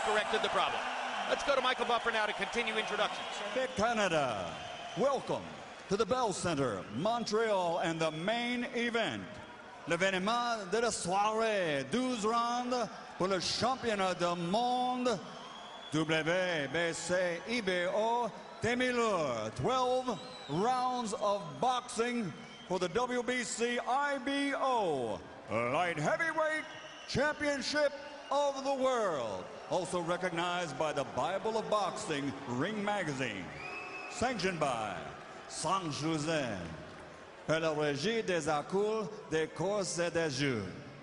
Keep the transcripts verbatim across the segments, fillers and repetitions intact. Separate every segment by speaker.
Speaker 1: corrected the problem. Let's go to Michael Buffer now to continue introductions.
Speaker 2: Canada, welcome to the Bell Center, Montreal, and the main event. L'événement de la soirée, douze rounds pour le championnat du monde W B C I B O Demi-Lourd. twelve rounds of boxing for the W B C I B O Light Heavyweight Championship of the World. Also recognized by the Bible of Boxing Ring Magazine. Sanctioned by San Jose. Per la Régie des Acoules des Courses et des Jeux.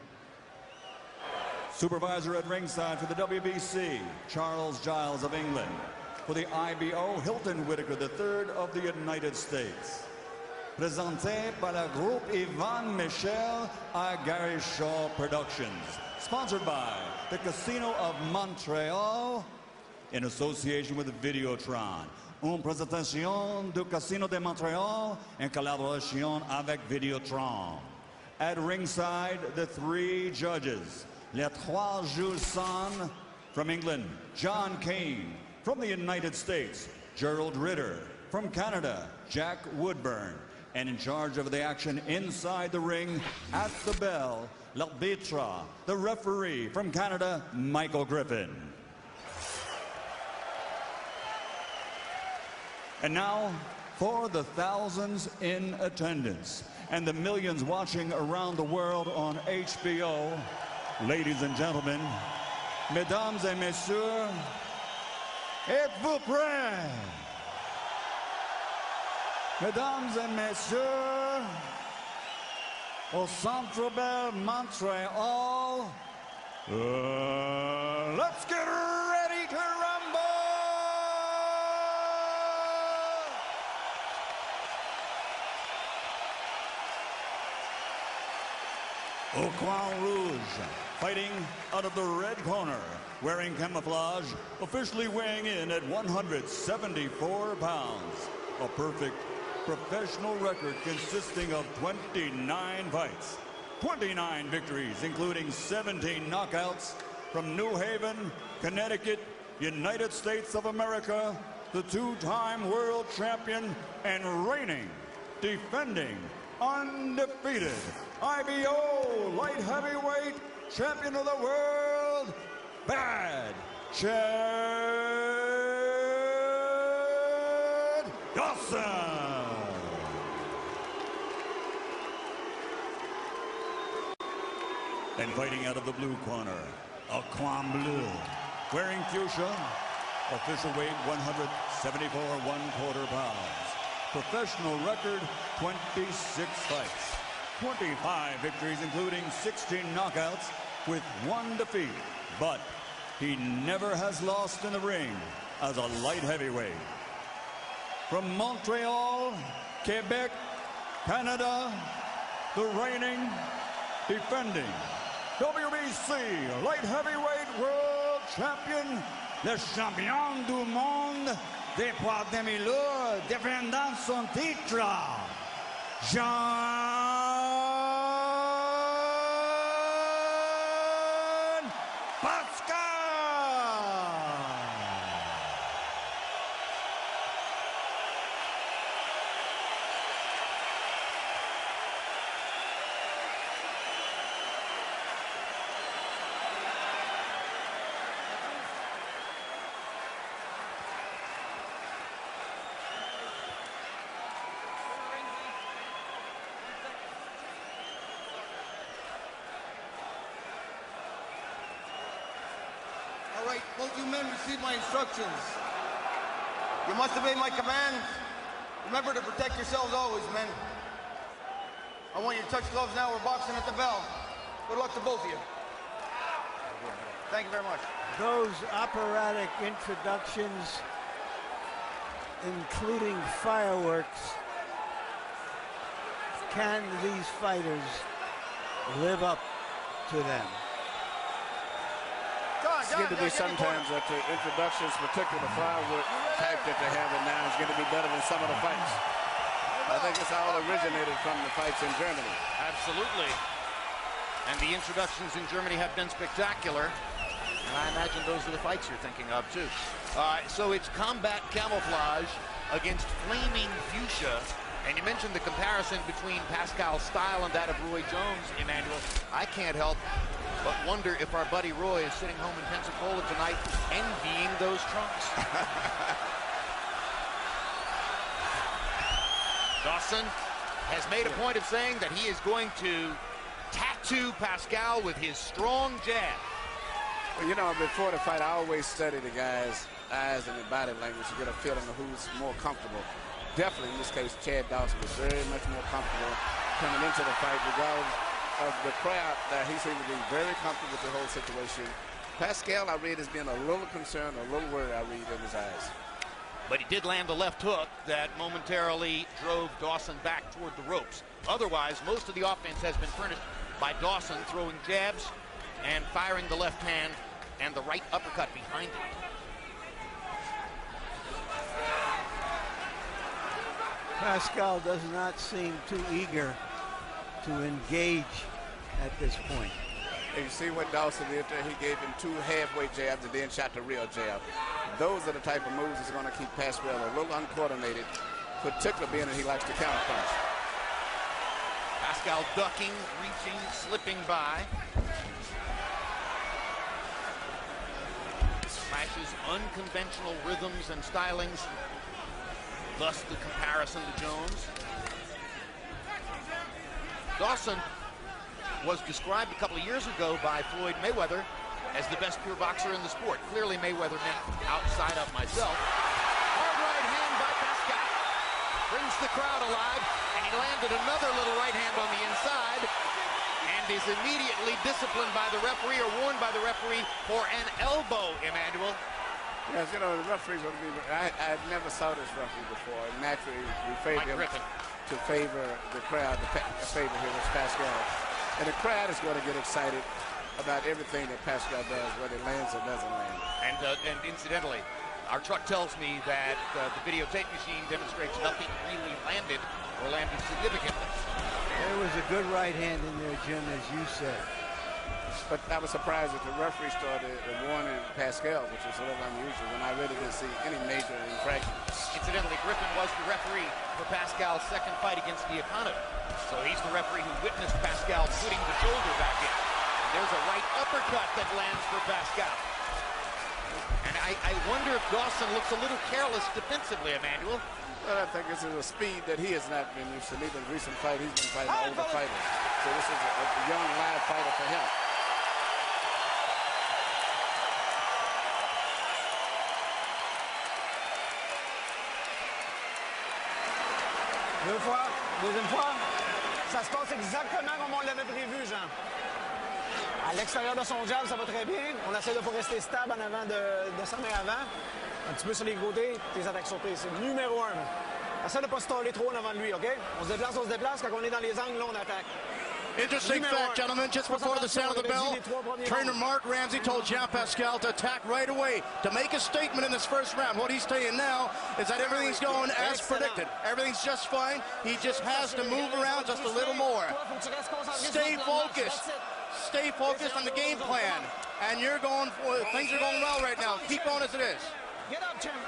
Speaker 2: Supervisor at ringside for the W B C, Charles Giles of England. For the I B O, Hilton Whitaker the third of the United States. Presenté par le groupe Ivan Michel à Gary Shaw Productions. Sponsored by the Casino of Montreal in association with Videotron. Une présentation du Casino de Montréal en collaboration avec Videotron. At ringside, the three judges. Les trois Jules San from England, John Kane. From the United States, Gerald Ritter. From Canada, Jack Woodburn. And in charge of the action inside the ring, at the bell, l'arbitre, the referee from Canada, Michael Griffin. And now, for the thousands in attendance and the millions watching around the world on H B O, ladies and gentlemen, mesdames et messieurs, êtes-vous prêts? Mesdames et messieurs, au Centre Bell Montreal, uh, let's get ready to rumble! Au coin rouge, fighting out of the red corner, wearing camouflage, officially weighing in at one hundred seventy-four pounds. A perfect professional record consisting of twenty-nine fights, twenty-nine victories, including seventeen knockouts from New Haven, Connecticut, United States of America, the two-time world champion and reigning, defending, undefeated I B O Light Heavyweight Champion of the World, Bad Chad Dawson. And fighting out of the blue corner, Aquan Bleu, wearing fuchsia, official weight one hundred seventy-four one quarter pounds. Professional record twenty-six fights. twenty-five victories, including sixteen knockouts with one defeat. But he never has lost in the ring as a light heavyweight. From Montreal, Quebec, Canada, the reigning, defending W B C Light Heavyweight World Champion, le champion du monde des poids demi-lourds, défendant son titre, Jean Pascal.
Speaker 3: All right, both you men received my instructions. You must obey my commands. Remember to protect yourselves always, men. I want you to touch gloves now. We're boxing at the bell. Good luck to both of you. Thank you very much.
Speaker 4: Those operatic introductions, including fireworks, can these fighters live up to them?
Speaker 5: It's going to be sometimes that the introductions, particularly the firework type that they have now, is going to be better than some of the fights. I think it's all originated from the fights in Germany.
Speaker 1: Absolutely. And the introductions in Germany have been spectacular. And I imagine those are the fights you're thinking of, too. Uh, so it's combat camouflage against flaming fuchsia. And you mentioned the comparison between Pascal's style and that of Roy Jones, Emmanuel. I can't help but wonder if our buddy Roy is sitting home in Pensacola tonight envying those trunks. Dawson has made a point of saying that he is going to tattoo Pascal with his strong jab.
Speaker 5: Well, you know, before the fight, I always study the guy's eyes and the body language to get a feeling of who's more comfortable. Definitely, in this case, Chad Dawson was very much more comfortable coming into the fight, regardless of the crowd. That he seemed to be very comfortable with the whole situation. Pascal, I read, has been a little concerned, a little worried, I read, in his eyes.
Speaker 1: But he did land a left hook that momentarily drove Dawson back toward the ropes. Otherwise, most of the offense has been furnished by Dawson throwing jabs and firing the left hand and the right uppercut behind it.
Speaker 4: Pascal does not seem too eager to engage at this point.
Speaker 5: And you see what Dawson did there? He gave him two halfway jabs and then shot the real jab. Those are the type of moves that's going to keep Pascal a little uncoordinated, particularly being that he likes to counterpunch.
Speaker 1: Pascal ducking, reaching, slipping by. Smashes unconventional rhythms and stylings. Thus the comparison to Jones. Dawson was described a couple of years ago by Floyd Mayweather as the best pure boxer in the sport. Clearly Mayweather meant outside of myself. Hard right hand by Pascal. Brings the crowd alive, and he landed another little right hand on the inside and is immediately disciplined by the referee, or warned by the referee, for an elbow, Emmanuel.
Speaker 5: Yes, you know, the referees would be, I, I never saw this referee before. Naturally, we favor him to favor the crowd, to favor him as Pascal. And the crowd is going to get excited about everything that Pascal does, whether it lands or doesn't land.
Speaker 1: And, uh, and incidentally, our truck tells me that uh, the videotape machine demonstrates nothing really landed or landed significantly.
Speaker 4: There was a good right hand in there, Jim, as you said.
Speaker 5: But I was surprised that the referee started warning Pascal, which was a little unusual, when I really didn't see any major infractions.
Speaker 1: Incidentally, Griffin was the referee for Pascal's second fight against Diacono. So he's the referee who witnessed Pascal putting the shoulder back in. And there's a right uppercut that lands for Pascal. And I, I wonder if Dawson looks a little careless defensively, Emmanuel.
Speaker 5: Well, I think this is a speed that he has not been used to. Even in recent fight, he's been fighting older fighters. So this is a, a young, live fighter for him.
Speaker 6: Deux fois, deuxième fois. Ça se passe exactement comme on l'avait prévu, Jean. À l'extérieur de son jab, ça va très bien. On essaie de ne pas rester stable en avant de, de sa main avant. Un petit peu sur les côtés, tes attaques surprises. C'est numéro un. Essaie de ne pas se staller trop en avant de lui, OK? On se déplace, on se déplace. Quand on est dans les angles, là, on attaque.
Speaker 7: Interesting fact, gentlemen, just before the sound of the bell, trainer Mark Ramsey told Jean Pascal to attack right away, to make a statement in this first round. What he's saying now is that everything's going as predicted. Everything's just fine. He just has to move around just a little more. Stay focused. Stay focused on the game plan. And you're going for, things are going well right now. Keep on as it is.
Speaker 6: Get up, Jim.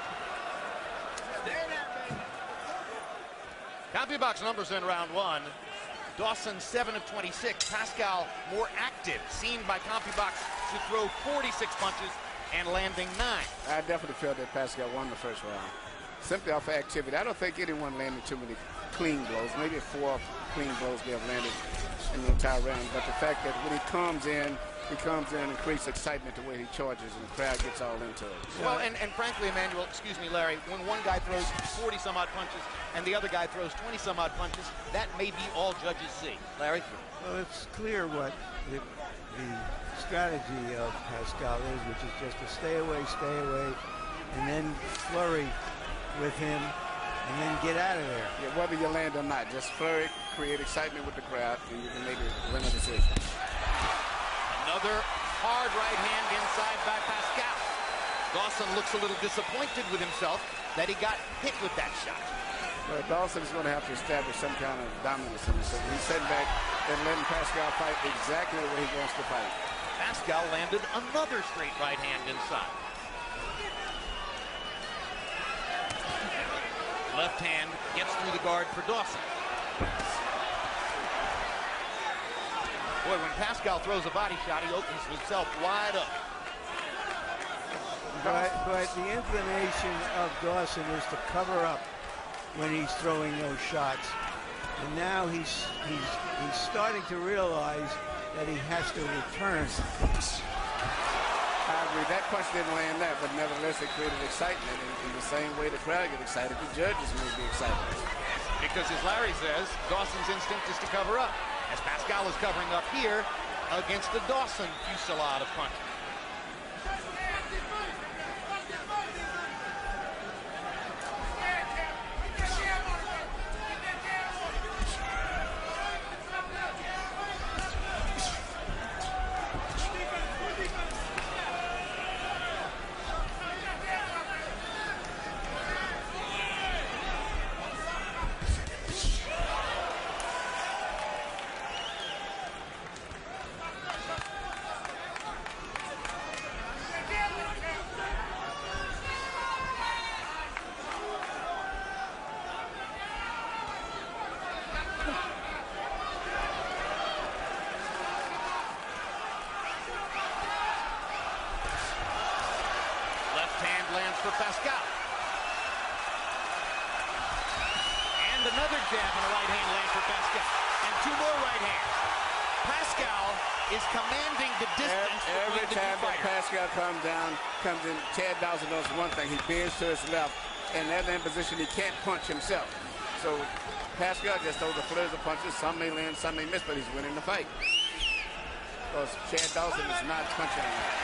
Speaker 1: CompuBox numbers in round one. Dawson seven of twenty-six. Pascal more active, seen by CompuBox to throw forty-six punches and landing nine.
Speaker 5: I definitely feel that Pascal won the first round. Simply off of activity. I don't think anyone landed too many clean blows. Maybe four clean blows they have landed in the entire round. But the fact that when he comes in, he comes in and creates excitement the way he charges, and the crowd gets all into it.
Speaker 1: Well, and, and frankly, Emmanuel, excuse me, Larry, when one guy throws forty some odd punches and the other guy throws twenty some odd punches, that may be all judges see. Larry?
Speaker 4: Well, it's clear what the, the strategy of Pascal is, which is just to stay away, stay away, and then flurry with him, and then get out of there.
Speaker 5: Yeah, whether you land or not, just flurry, create excitement with the crowd, and you can maybe win a decision.
Speaker 1: Another hard right hand inside by Pascal. Dawson looks a little disappointed with himself that he got hit with that shot.
Speaker 5: Well, Dawson's going to have to establish some kind of dominance in this. He's sitting back and letting Pascal fight exactly the way he wants to fight.
Speaker 1: Pascal landed another straight right hand inside. Left hand gets through the guard for Dawson. Boy, when Pascal throws a body shot, he opens himself wide up.
Speaker 4: But, but the inclination of Dawson is to cover up when he's throwing those shots. And now he's, he's, he's starting to realize that he has to return.
Speaker 5: I agree. That punch didn't land that, but nevertheless, it created excitement. In, in the same way the crowd get excited, the judges may be excited.
Speaker 1: Because as Larry says, Dawson's instinct is to cover up. As Pascal is covering up here against the Dawson fusillade of punches. For Pascal. And another jab and a right hand land for Pascal. And two more right hands. Pascal is commanding the distance.
Speaker 5: Every, every time that Pascal comes down, comes in, Chad Dawson does one thing. He bends to his left, and that's in position he can't punch himself. So Pascal just throws a flurry of punches. Some may land, some may miss, but he's winning the fight. Because Chad Dawson is not punching him.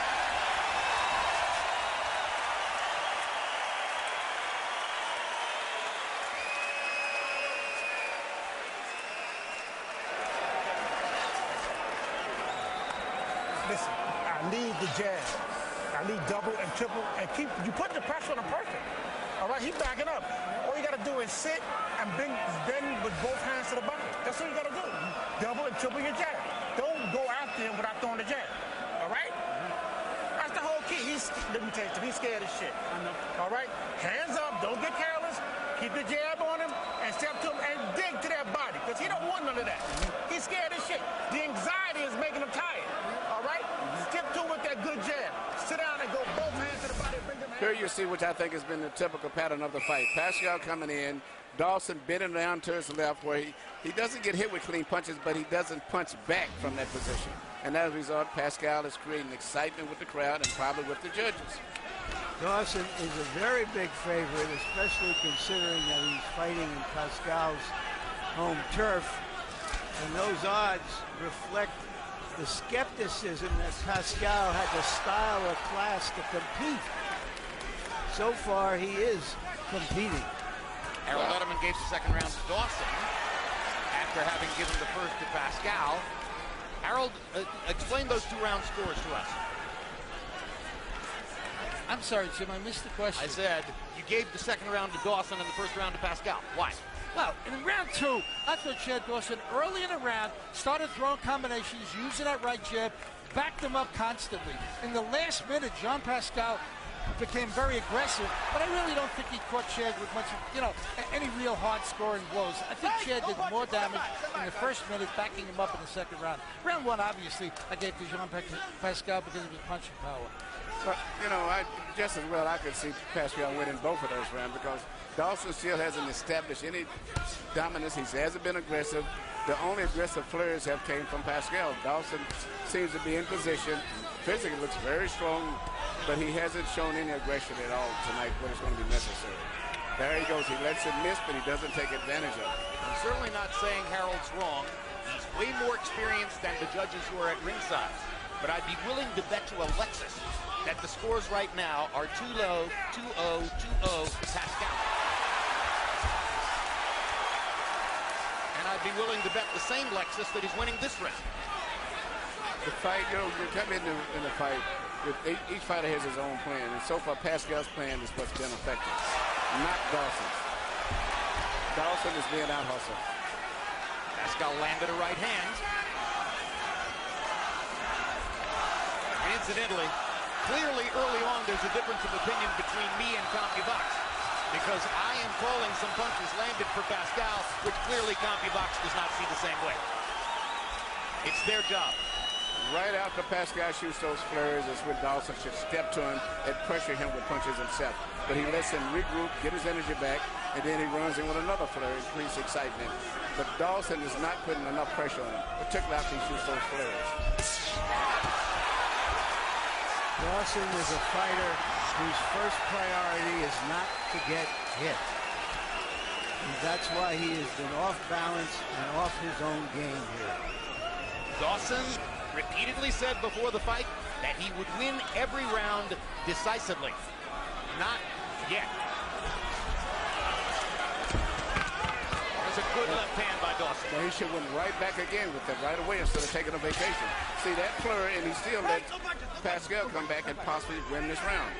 Speaker 8: Listen, I need the jab. I need double and triple and keep you put the pressure on him perfect. All right, he's backing up. All you gotta do is sit and bend, bend with both hands to the body. That's all you gotta do. Double and triple your jab. Don't go after him without throwing the jab. All right? That's the whole key. He's let me tell you, he's scared as shit. All right? Hands up, don't get careless. Keep the jab on him and step to him and dig to that body. Because he don't want none of that. He's scared as shit. The anxiety is making him tired. All right? Skip to him with that good jab. Sit down and go both hands to the body. Bring them
Speaker 5: Here you see, which I think has been the typical pattern of the fight. Pascal coming in, Dawson bending down to his left, where he, he doesn't get hit with clean punches, but he doesn't punch back from that position. And as a result, Pascal is creating excitement with the crowd and probably with the judges.
Speaker 4: Dawson is a very big favorite, especially considering that he's fighting in Pascal's home turf. And those odds reflect the skepticism that Pascal had the style or class to compete. So far, he is competing.
Speaker 1: Harold Letterman gave the second round to Dawson after having given the first to Pascal. Harold, uh, explain those two round scores to us.
Speaker 9: I'm sorry, Jim, I missed the question.
Speaker 1: I said you gave the second round to Dawson and the first round to Pascal. Why?
Speaker 9: Well, in round two, I thought Chad Dawson early in the round started throwing combinations, using that right jab, backed him up constantly. In the last minute, Jean Pascal became very aggressive, but I really don't think he caught Chad with much, you know, any real hard-scoring blows. I think Chad did more damage in the first minute, backing him up in the second round. Round one, obviously, I gave to Jean Pascal because of his punching power.
Speaker 5: But, you know, I, just as well I could see Pascal winning both of those rounds because Dawson still hasn't established any dominance. He hasn't been aggressive. The only aggressive flurries have came from Pascal. Dawson seems to be in position. Physically looks very strong, but he hasn't shown any aggression at all tonight when it's going to be necessary. There he goes. He lets it miss, but he doesn't take advantage of it.
Speaker 1: I'm certainly not saying Harold's wrong. He's way more experienced than the judges who are at ringside. But I'd be willing to bet to Alexis that the scores right now are too low, two oh, two oh to Pascal. And I'd be willing to bet the same Lexus that he's winning this round.
Speaker 5: The fight, you know, you come into in the fight, with each, each fighter has his own plan, and so far Pascal's plan is what's been effective, not Dawson's. Dawson is being out-hustled.
Speaker 1: Pascal landed a right hand. And incidentally, clearly early on there's a difference of opinion between me and CompuBox, because I am calling some punches landed for Pascal, which clearly CompuBox does not see the same way. It's their job.
Speaker 5: Right after Pascal shoots those flurries is when Dawson should step to him and pressure him with punches himself. But he lets him regroup, get his energy back, and then he runs in with another flurry, increase excitement. But Dawson is not putting enough pressure on him, particularly after he shoots those flurries.
Speaker 4: Dawson is a fighter whose first priority is not to get hit. And that's why he has been off balance and off his own game here.
Speaker 1: Dawson repeatedly said before the fight that he would win every round decisively. Not yet. There's a good left hand by Dawson.
Speaker 5: So he should win right back again with that right away instead of taking a vacation. See that flurry, and he still let Pascal come back and possibly win this round.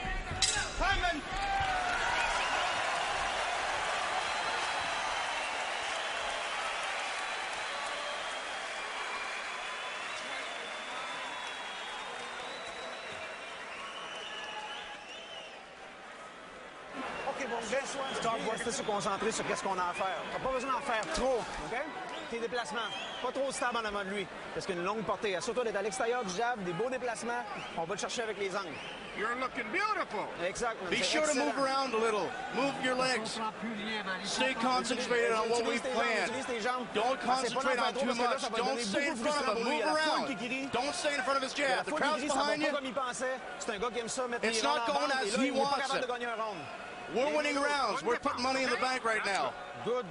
Speaker 6: Stop, on va rester se concentrer sur qu'est-ce qu'on a à faire. T'as pas besoin d'en faire trop, OK? Tes déplacements, pas trop stable en avant de lui. Parce qu'une longue portée, assure-toi d'être à l'extérieur du jab, des beaux déplacements. On va le chercher avec les angles.
Speaker 7: You're looking beautiful.
Speaker 6: Exactly.
Speaker 7: Be sure to move around a little. Move your legs. Stay concentrated on what we've planned. Don't concentrate on too much. Don't stay in front of him. Move around. Don't stay in front of his jab. The crowd's behind you. It's not going as he wants it. We're winning rounds. We're putting money in the bank right now.
Speaker 6: Good.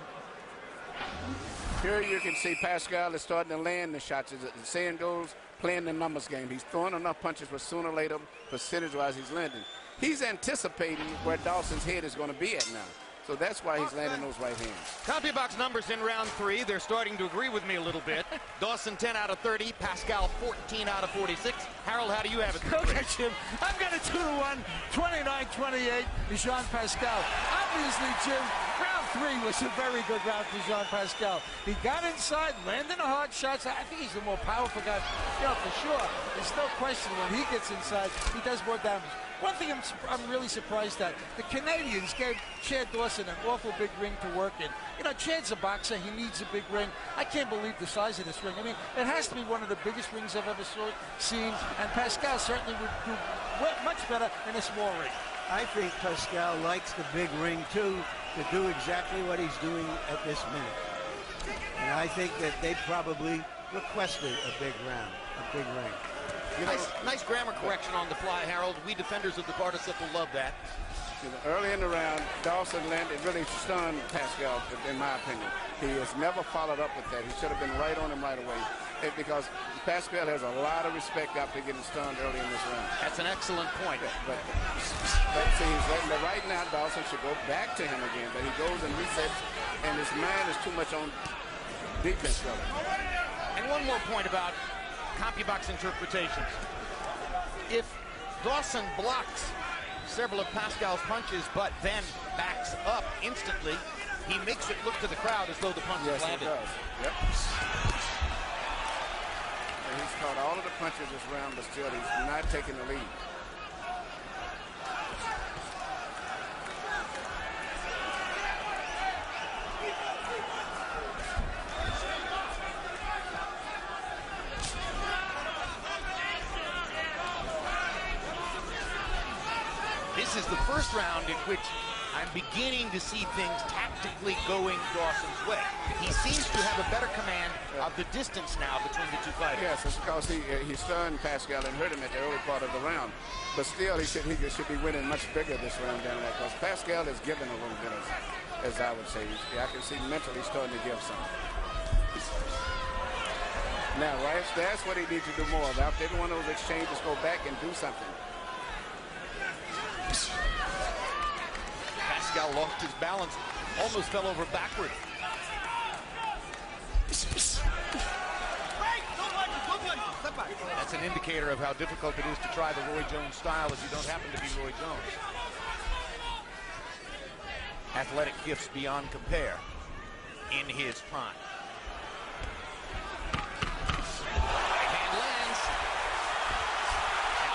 Speaker 5: Here you can see Pascal is starting to land the shots. As the saying goes, playing the numbers game. He's throwing enough punches, but sooner or later, percentage-wise, he's landing. He's anticipating where Dawson's head is going to be at now. So that's why he's landing those right hands.
Speaker 1: CompuBox numbers in round three. They're starting to agree with me a little bit. Dawson ten out of thirty. Pascal fourteen out of forty-six. Harold, how do you have it?
Speaker 9: Okay, Jim. I've got a two to one, twenty-nine twenty-eight, Jean Pascal. Obviously, Jim, round three was a very good round for Jean Pascal. He got inside, landing the hard shots. I think he's the more powerful guy. You know, for sure. There's no question when he gets inside, he does more damage. One thing I'm, I'm really surprised at, the Canadians gave Chad Dawson an awful big ring to work in. You know, Chad's a boxer. He needs a big ring. I can't believe the size of this ring. I mean, it has to be one of the biggest rings I've ever saw, seen, and Pascal certainly would do much better in a small ring.
Speaker 4: I think Pascal likes the big ring, too, to do exactly what he's doing at this minute. And I think that they probably requested a big round, a big ring.
Speaker 1: You know, nice, nice grammar correction on the fly, Harold. We defenders of the participle love that.
Speaker 5: You know, early in the round, Dawson landed really stunned Pascal, in my opinion. He has never followed up with that. He should have been right on him right away, because Pascal has a lot of respect after getting stunned early in this round.
Speaker 1: That's an excellent point.
Speaker 5: But, but see, he's letting the right now, Dawson should go back to him again, but he goes and resets, and his mind is too much on defense, really.
Speaker 1: And one more point about CompuBox interpretations. If Dawson blocks several of Pascal's punches, but then backs up instantly, he makes it look to the crowd as though the punch
Speaker 5: yes,
Speaker 1: is landed.
Speaker 5: He does. Yep. And he's caught all of the punches this round, but still he's not taking the lead.
Speaker 1: This is the first round in which I'm beginning to see things tactically going Dawson's way. He seems to have a better command of the distance now between the two fighters.
Speaker 5: Yes, it's because he uh, he stunned Pascal and hurt him at the early part of the round. But still, he should he should be winning much bigger this round down there, because Pascal is giving a little bit, as, as I would say. I can see mentally starting to give some. Now, right, that's what he needs to do more of. After every one of those exchanges, go back and do something.
Speaker 1: Pascal lost his balance, almost fell over backward. That's an indicator of how difficult it is to try the Roy Jones style if you don't happen to be Roy Jones. Athletic gifts beyond compare in his prime. Right hand lands.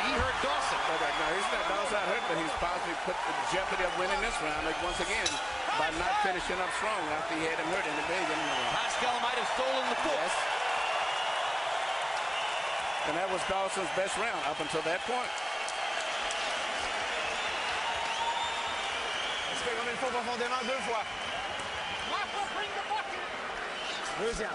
Speaker 1: he hurt Dawson.
Speaker 5: No, no, no, he's not Dawson hurt, but he's possibly put the jeopardy of winning this round, like once again, by not finishing up strong after he had him hurt in the beginning of the round.
Speaker 1: Pascal might have stolen the foot.
Speaker 5: Yes. And that was Dawson's best round up until that point.
Speaker 6: Est-ce que comme il faut profondément deux fois? Deuxième.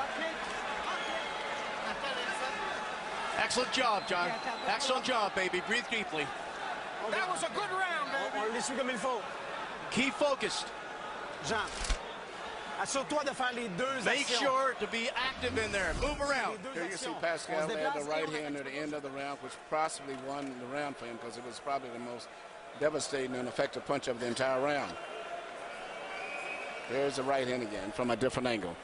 Speaker 7: Excellent job, John. Excellent job, baby. Breathe deeply.
Speaker 8: That was a good round, baby.
Speaker 6: On les suit comme il faut.
Speaker 7: Keep focused.
Speaker 6: Jean, assure-toi de faire les deux
Speaker 7: Make
Speaker 6: actions.
Speaker 7: sure to be active in there. Move around.
Speaker 5: Here you see Pascal had the right hand at the end of the round, which possibly won the round for him because it was probably the most devastating and effective punch of the entire round. There's the right hand again from a different angle.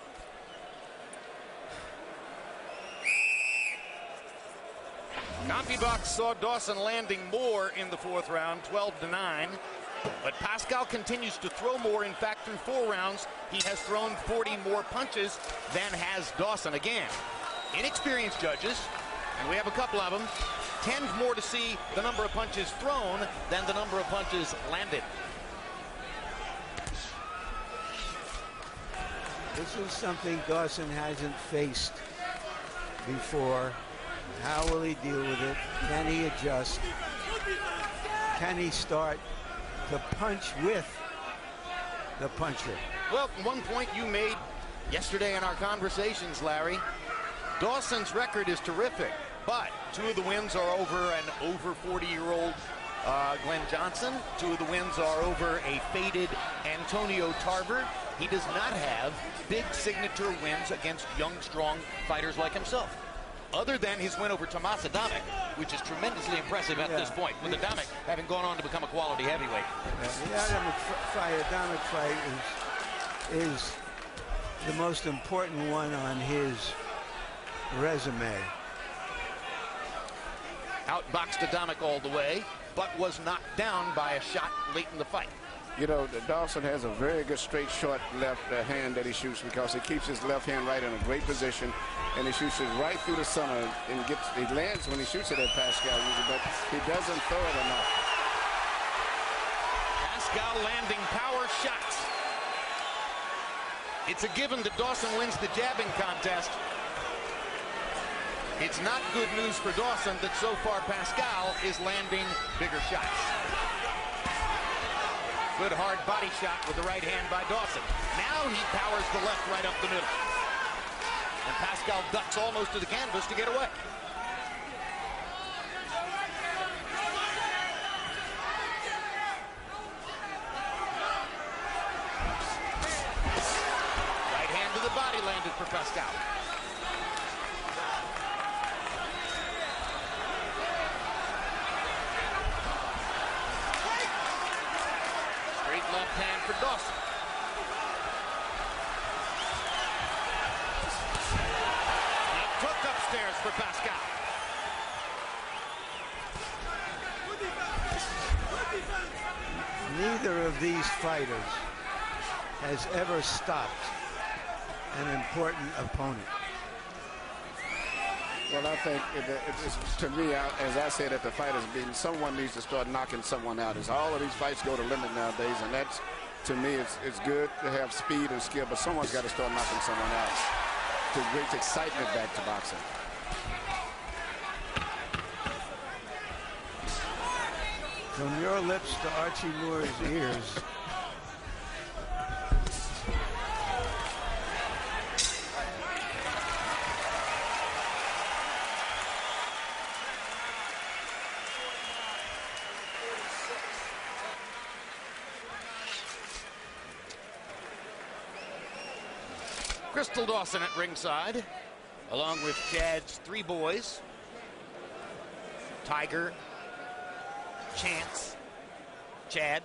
Speaker 1: CompuBox saw Dawson landing more in the fourth round, twelve to nine. But Pascal continues to throw more. In fact, through four rounds, he has thrown forty more punches than has Dawson. Again, inexperienced judges, and we have a couple of them, tend more to see the number of punches thrown than the number of punches landed.
Speaker 4: This is something Dawson hasn't faced before. How will he deal with it? Can he adjust? Can he start to punch with the puncher?
Speaker 1: Well, one point you made yesterday in our conversations, Larry, Dawson's record is terrific, but two of the wins are over an over forty-year-old uh, Glenn Johnson. Two of the wins are over a faded Antonio Tarver. He does not have big signature wins against young, strong fighters like himself, other than his win over Tomas Adamek, which is tremendously impressive at
Speaker 4: yeah.
Speaker 1: this point, with Adamek having gone on to become a quality heavyweight.
Speaker 4: Yeah, the Adamek fight, Adamek fight is, is the most important one on his resume.
Speaker 1: Outboxed Adamek all the way, but was knocked down by a shot late in the fight.
Speaker 5: You know, Dawson has a very good straight short left uh, hand that he shoots because he keeps his left hand right in a great position, and he shoots it right through the center and gets, he lands when he shoots it at Pascal usually, but he doesn't throw it enough.
Speaker 1: Pascal landing power shots. It's a given that Dawson wins the jabbing contest. It's not good news for Dawson that so far Pascal is landing bigger shots. Good hard body shot with the right hand by Dawson. Now he powers the left right up the middle. And Pascal ducks almost to the canvas to get away. Right hand to the body landed for Pascal. Left hand for Dawson. He took upstairs for Pascal.
Speaker 4: Neither of these fighters has ever stopped an important opponent.
Speaker 5: Well, I think it, it, it's, to me, I, as I said at the fighters meeting, someone needs to start knocking someone out. As all of these fights go to limit nowadays, and that's, to me, it's, it's good to have speed and skill, but someone's got to start knocking someone out to bring excitement back to boxing.
Speaker 4: From your lips to Archie Moore's ears.
Speaker 1: Crystal Dawson at ringside, along with Chad's three boys, Tiger, Chance, Chad,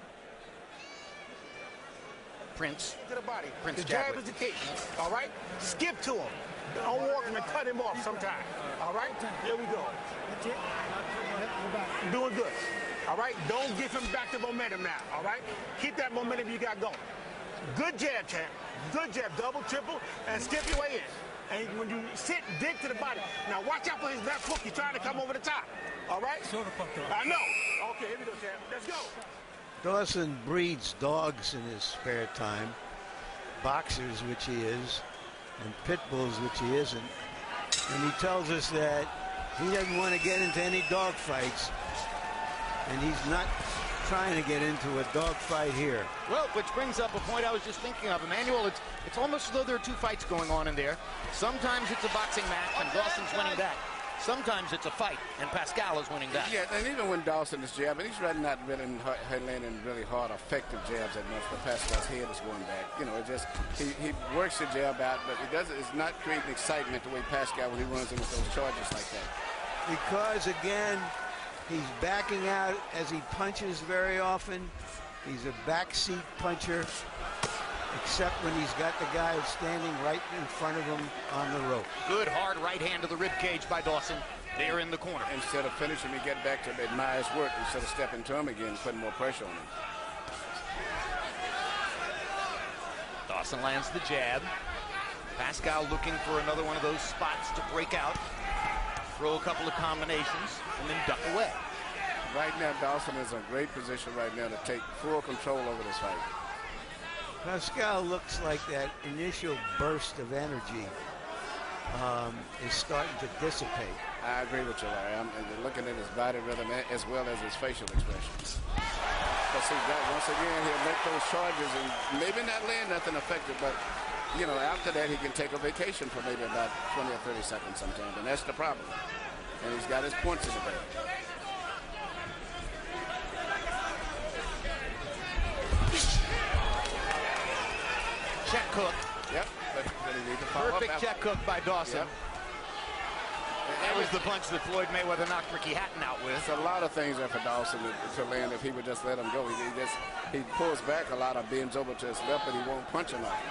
Speaker 1: Prince.
Speaker 8: To the body.
Speaker 1: Prince
Speaker 8: the jab
Speaker 1: Chadwick.
Speaker 8: is the key. All right? Skip to him. Don't walk him and cut him off sometime. All right? Here we go. You're doing good. All right? Don't give him back the momentum now. All right? Keep that momentum you got going. Good jab, champ. Good jab. Double, triple, and skip your way in. And when you sit, dig to the body. Now watch out for his left hook. He's trying to come over the top. All right?
Speaker 9: Sort of fucked up.
Speaker 8: I know. Okay, here we go, champ. Let's go.
Speaker 4: Dawson breeds dogs in his spare time, boxers, which he is, and pit bulls, which he isn't. And he tells us that he doesn't want to get into any dog fights, and he's not trying to get into a dog fight here.
Speaker 1: Well, which brings up a point I was just thinking of, Emmanuel. It's it's almost as though there are two fights going on in there. Sometimes it's a boxing match, and Dawson's winning that. Sometimes it's a fight, and Pascal is winning that.
Speaker 5: Yeah, and even when Dawson is jabbing, he's really not really landing really hard, effective jabs that much, but Pascal's head is going back. You know, it just, he, he works the jab out, but it doesn't, it's not creating excitement the way Pascal when he runs into those charges like that.
Speaker 4: Because, again, he's backing out as he punches very often. He's a backseat puncher, except when he's got the guy standing right in front of him on the rope.
Speaker 1: Good hard right hand to the rib cage by Dawson. There in the corner.
Speaker 5: Instead of finishing, he get back to admire his work instead of stepping to him again, putting more pressure on him.
Speaker 1: Dawson lands the jab. Pascal looking for another one of those spots to break out. Throw a couple of combinations and then duck away.
Speaker 5: Right now, Dawson is in a great position right now to take full control over this fight.
Speaker 4: Pascal looks like that initial burst of energy um, is starting to dissipate.
Speaker 5: I agree with you, Larry. I'm looking at his body rhythm as well as his facial expressions. But see, that, once again, he'll make those charges and maybe not land nothing effective, but, you know, after that, he can take a vacation for maybe about twenty or thirty seconds sometimes, and that's the problem. And he's got his points in the bag.
Speaker 1: Check hook.
Speaker 5: Yep. But, but he needs to follow
Speaker 1: Perfect
Speaker 5: up
Speaker 1: check hook by Dawson.
Speaker 5: Yep.
Speaker 1: That was the punch that Floyd Mayweather knocked Ricky Hatton out with.
Speaker 5: There's a lot of things there for Dawson to, to land if he would just let him go. He, he just he pulls back a lot, of bends over to his left, but he won't punch him out.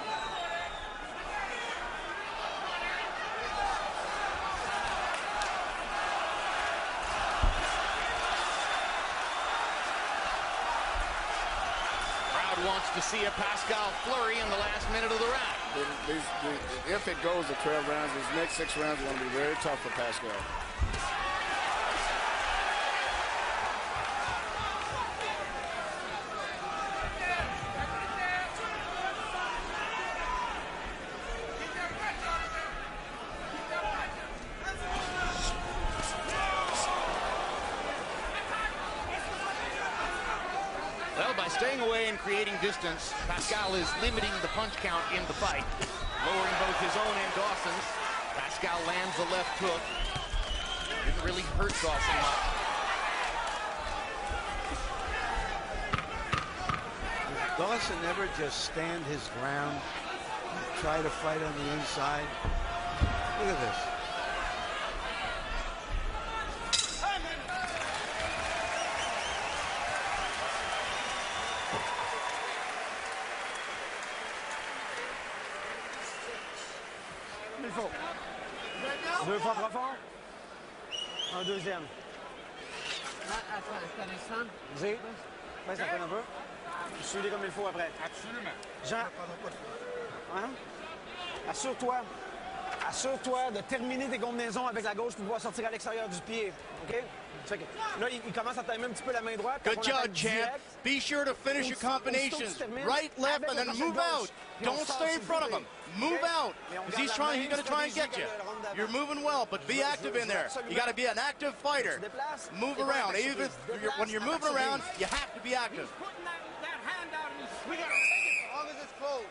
Speaker 1: Wants to see a Pascal flurry in the last minute of the round.
Speaker 5: These, these, if it goes to twelve rounds, these next six rounds are going to be very tough for Pascal.
Speaker 1: Staying away and creating distance, Pascal is limiting the punch count in the fight, lowering both his own and Dawson's. Pascal lands a left hook. Didn't really hurt Dawson much.
Speaker 4: Does Dawson ever just stand his ground and try to fight on the inside? Look at this.
Speaker 6: Deux fois profond. Un deuxième. Zé, baisse la peine un peu. Suis-les comme il faut après.
Speaker 9: Absolument.
Speaker 6: Jean, hein? Assure-toi, assure-toi de terminer tes combinaisons avec la gauche pour pouvoir sortir à l'extérieur du pied. OK? Fait que là, il, il commence à timer un petit peu la main droite.
Speaker 7: Good job, champ. Be sure to finish your combinations. Right, left, and then move out. Don't stay in front of him. Move out. Because he's trying, he's going to try and get you. You're moving well, but be active in there. You got to be an active fighter. Move around. Even you're, when you're moving around, you have to be active.
Speaker 3: We got to take it as long as it's close.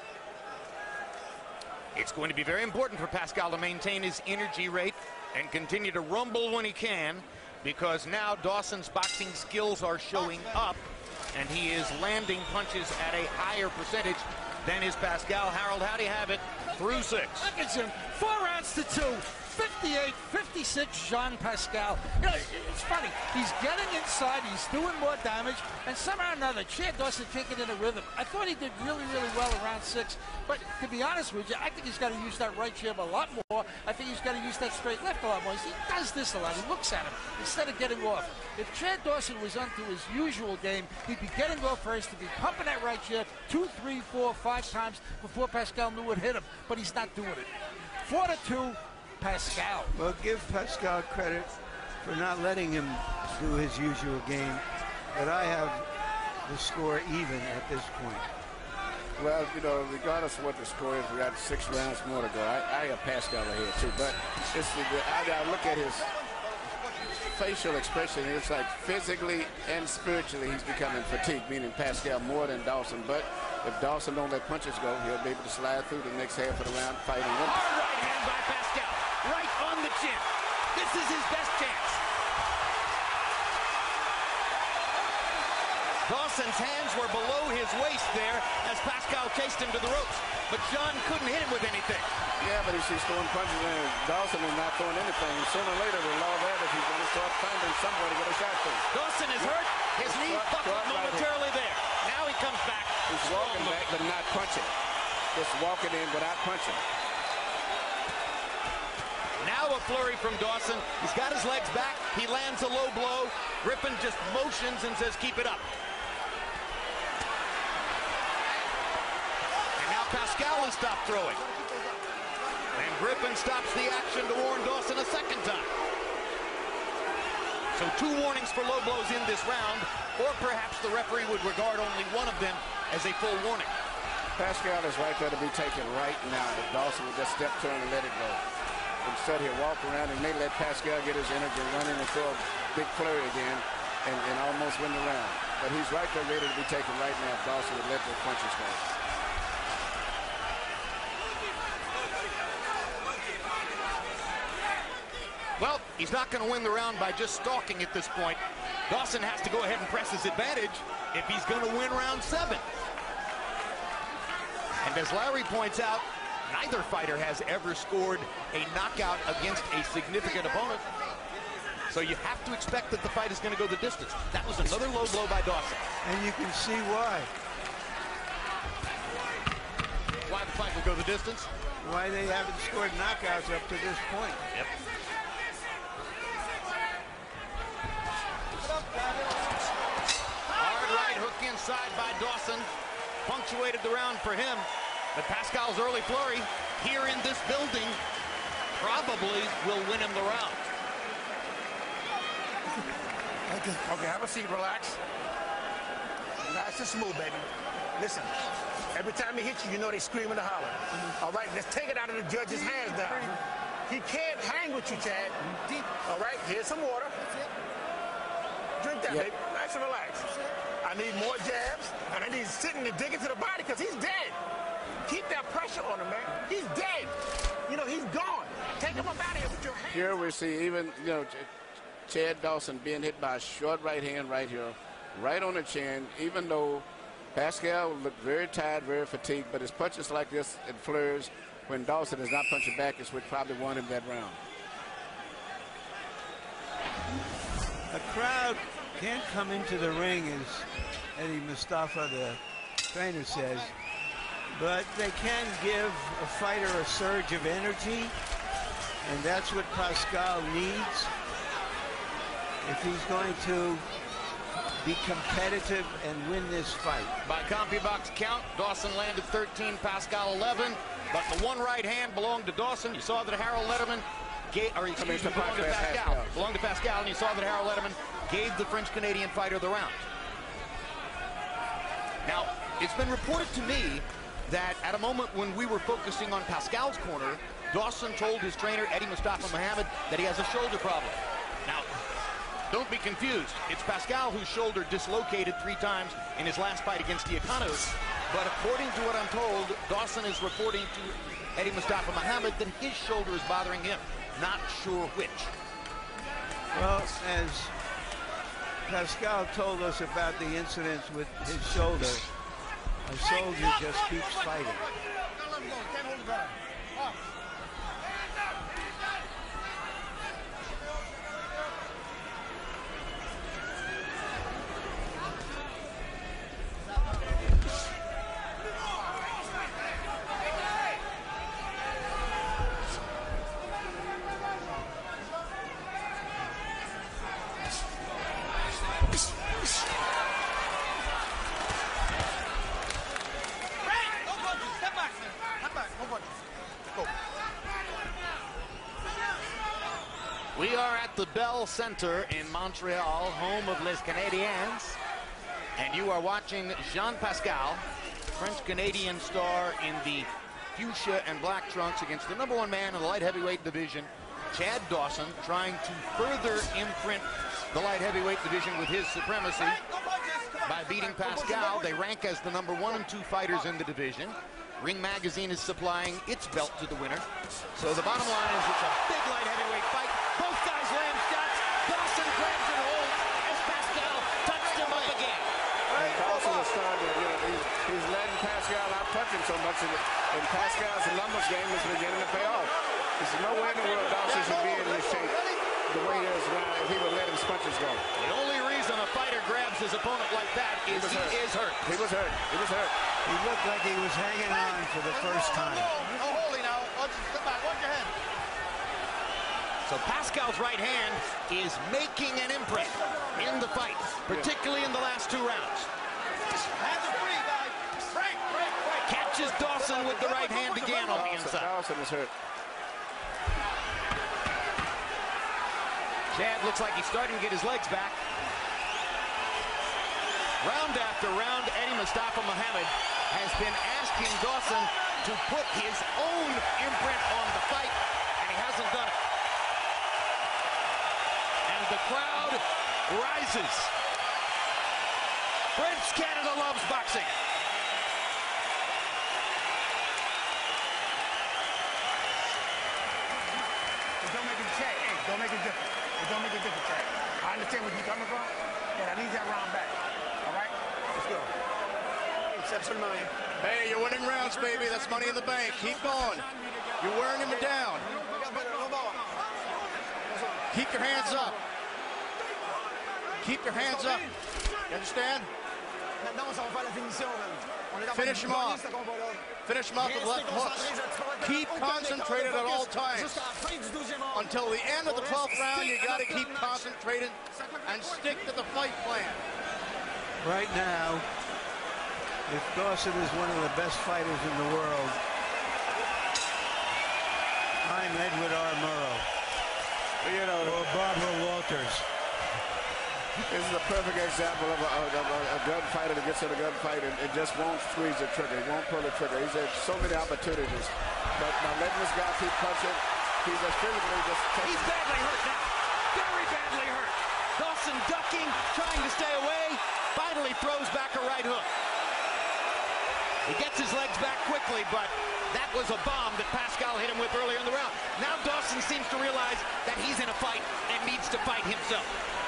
Speaker 1: It's going to be very important for Pascal to maintain his energy rate and continue to rumble when he can, because now Dawson's boxing skills are showing up, and he is landing punches at a higher percentage than is Pascal. Harold, how do you have it through six?
Speaker 9: Look at him, four rounds to two, fifty-eight fifty-six, Jean Pascal. You know, it's funny, he's getting inside, he's doing more damage, and somehow or another, Chad Dawson can't get in a rhythm. I thought he did really, really well around six, but to be honest with you, I think he's got to use that right jab a lot more. I think he's got to use that straight left a lot more. He does this a lot. He looks at him instead of getting off. If Chad Dawson was onto his usual game, he'd be getting off first, he'd be pumping that right jab two, three, four, five times before Pascal knew it hit him, but he's not doing it. Four to two, Pascal.
Speaker 4: Well, give Pascal credit for not letting him do his usual game, but I have the score even at this point.
Speaker 5: Well, you know, regardless of what the score is, we got six rounds more to go. I, I have Pascal ahead too, but it's the, I, I look at his facial expression. It's like physically and spiritually he's becoming fatigued, meaning Pascal more than Dawson. But if Dawson don't let punches go, he'll be able to slide through the next half of the round fighting.
Speaker 1: Hard right hand by Pascal, right on the chin. This is his best chance. Dawson's hands were below his waist there as Pascal chased him to the ropes, but John couldn't hit him with anything.
Speaker 5: Yeah, but he's throwing punches in. Dawson is not throwing anything. Sooner or later, the law of averages, he's going to start finding somewhere to get a shot to.
Speaker 1: Dawson is hurt. His knee buckled momentarily there. Now he comes back.
Speaker 5: He's walking back, but not punching. Just walking in without punching.
Speaker 1: Now a flurry from Dawson. He's got his legs back. He lands a low blow. Griffin just motions and says, keep it up. And now Pascal has stopped throwing. And Griffin stops the action to warn Dawson a second time. So two warnings for low blows in this round, or perhaps the referee would regard only one of them as a full warning.
Speaker 5: Pascal is right there to be taken right now. If Dawson would just step to him and let it go. Instead, he'll walk around and may let Pascal get his energy, run in and throw a big flurry again and, and almost win the round. But he's right there ready to be taken right now if Dawson would let the punches go.
Speaker 1: Well, he's not going to win the round by just stalking at this point. Dawson has to go ahead and press his advantage if he's going to win round seven. And as Larry points out, neither fighter has ever scored a knockout against a significant opponent. So you have to expect that the fight is going to go the distance. That was another low blow by Dawson.
Speaker 4: And you can see why.
Speaker 1: Why the fight will go the distance?
Speaker 4: Why they haven't scored knockouts up to this point.
Speaker 1: Yep. Hard right hook inside by Dawson. Punctuated the round for him. But Pascal's early flurry here in this building probably will win him the round.
Speaker 8: Okay, okay, have a seat, relax. Nice and smooth, baby. Listen, every time he hits you, you know they scream and holler. All right, let's take it out of the judge's hands now. He can't hang with you, Chad. All right, here's some water. Drink that, yep. Baby. Nice and relax. I need more jabs, and I need sitting and digging to the body because he's dead. Keep that pressure on him, man. He's dead. You know, he's gone. Take him up out of here with your hands.
Speaker 5: Here we see even, you know, Chad Dawson being hit by a short right hand right here, right on the chin, even though Pascal looked very tired, very fatigued, but his punches like this and flurs when Dawson is not punching back is what probably won him that round.
Speaker 4: A crowd can't come into the ring, as Eddie Mustafa, the trainer, says, but they can give a fighter a surge of energy, and that's what Pascal needs if he's going to be competitive and win this fight.
Speaker 1: By CompuBox count, Dawson landed thirteen, Pascal eleven, but the one right hand belonged to Dawson. You saw that Harold Letterman gave, or excuse me, belonged to Pascal. Pascal. Belonged to Pascal, and you saw that Harold Letterman gave the French-Canadian fighter the round. Now, it's been reported to me that at a moment when we were focusing on Pascal's corner, Dawson told his trainer, Eddie Mustafa Muhammad, that he has a shoulder problem. Now, don't be confused. It's Pascal whose shoulder dislocated three times in his last fight against Diakonos. But according to what I'm told, Dawson is reporting to Eddie Mustafa Muhammad that his shoulder is bothering him. Not sure which.
Speaker 4: Well, as Pascal told us about the incidents with his shoulder, a soldier just keeps fighting.
Speaker 1: the Bell Center in Montreal, home of Les Canadiens. And you are watching Jean Pascal, French-Canadian star in the fuchsia and black trunks, against the number one man in the light heavyweight division, Chad Dawson, trying to further imprint the light heavyweight division with his supremacy by beating Pascal. They rank as the number one and two fighters in the division. Ring Magazine is supplying its belt to the winner. So the bottom line is it's a big light heavyweight fight. Both guys land shots. Dawson grabs and holds as Pascal touched him up again.
Speaker 5: And Dawson is starting to, you know, he's, he's letting Pascal out punching so much, and, and Pascal's numbers game is beginning to pay off. There's no way in the world Dawson should be in this shape the way he is now if he would let his punches go.
Speaker 1: The only reason a fighter grabs his opponent like that is he, he is hurt.
Speaker 5: He was hurt. He was hurt.
Speaker 4: He looked like he was hanging on for the first time.
Speaker 3: No holding now. Watch, step back. Watch your head.
Speaker 1: So Pascal's right hand is making an imprint in the fight, particularly in the last two rounds.
Speaker 3: Hands are free, guys. Break, break, break.
Speaker 1: Catches Dawson with the right hand again on the
Speaker 5: Dawson,
Speaker 1: inside.
Speaker 5: Dawson is hurt.
Speaker 1: Chad looks like he's starting to get his legs back. Round after round, Eddie Mustafa Muhammad has been asking Dawson to put his own imprint on the fight, and he hasn't done it. And the crowd rises. French Canada loves boxing.
Speaker 8: It don't make it check. Hey, don't make it different. It don't make it different, Chad. I understand where you're coming from, but I need that round back. All right? Let's go.
Speaker 6: C'est absolument rien.
Speaker 7: Hey, you're winning rounds, baby. That's money in the bank. Keep going. You're wearing him down. Keep your hands up. Keep your hands up. You understand? Finish him off. Finish him off with left hooks. Keep concentrated at all times. Until the end of the twelfth round, you got to keep concentrated and stick to the fight plan.
Speaker 4: Right now, if Dawson is one of the best fighters in the world, I'm Edward R. Murrow.
Speaker 5: You know,
Speaker 4: or Barbara Walters.
Speaker 5: This is a perfect example of a, of a, a gun fighter that gets in a gunfight and, and just won't squeeze the trigger. He won't pull the trigger. He's had so many opportunities. But by letting this guy keep punching, he's just physically just taking...
Speaker 1: He's badly hurt now. Very badly hurt. Dawson ducking, trying to stay away. Finally throws back a right hook. He gets his legs back quickly, but that was a bomb that Pascal hit him with earlier in the round. Now Dawson seems to realize that he's in a fight and needs to fight himself.